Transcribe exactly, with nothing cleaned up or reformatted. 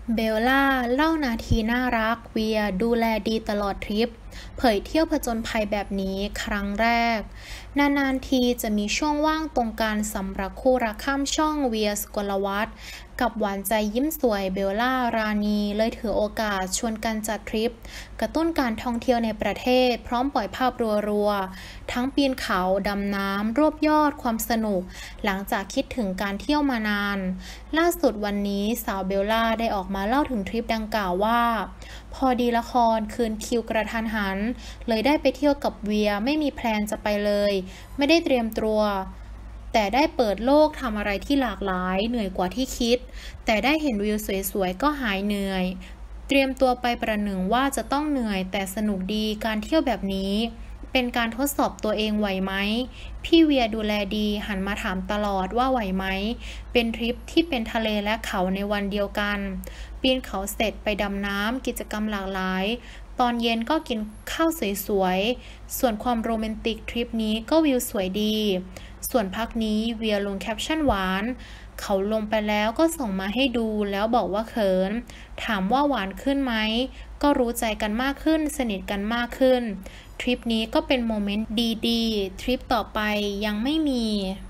เบลล่าเล่านาทีน่ารักเวียดูแลดีตลอดทริปเผยเที่ยวผจญภัยแบบนี้ครั้งแรกนานๆทีจะมีช่วงว่างตรงกลางสำหรับคู่รักข้ามช่องเวียสกลวัฒน์กับหวานใจยิ้มสวยเบลล่ารานีเลยถือโอกาสชวนกันจัดทริปกระตุ้นการท่องเที่ยวในประเทศพร้อมปล่อยภาพรัวๆทั้งปีนเขาดำน้ำรวบยอดความสนุกหลังจากคิดถึงการเที่ยวมานานล่าสุดวันนี้สาวเบลล่าได้ออกมาเล่าถึงทริปดังกล่าวว่าพอดีละครคืนคิวกระทันหันเลยได้ไปเที่ยวกับเวียไม่มีแพลนจะไปเลยไม่ได้เตรียมตัวแต่ได้เปิดโลกทำอะไรที่หลากหลายเหนื่อยกว่าที่คิดแต่ได้เห็นวิวสวยๆก็หายเหนื่อยเตรียมตัวไปประหนึ่งว่าจะต้องเหนื่อยแต่สนุกดีการเที่ยวแบบนี้เป็นการทดสอบตัวเองไหวไหมพี่เวียดูแลดีหันมาถามตลอดว่าไหวไหมเป็นทริปที่เป็นทะเลและเขาในวันเดียวกันปีนเขาเสร็จไปดำน้ำกิจกรรมหลากหลายตอนเย็นก็กินข้าวสวยๆส่วนความโรแมนติกทริปนี้ก็วิวสวยดีส่วนพักนี้เวียลงแคปชั่นหวานเขาลงไปแล้วก็ส่งมาให้ดูแล้วบอกว่าเขินถามว่าหวานขึ้นไหมก็รู้ใจกันมากขึ้นสนิทกันมากขึ้นทริปนี้ก็เป็นโมเมนต์ดีๆทริปต่อไปยังไม่มี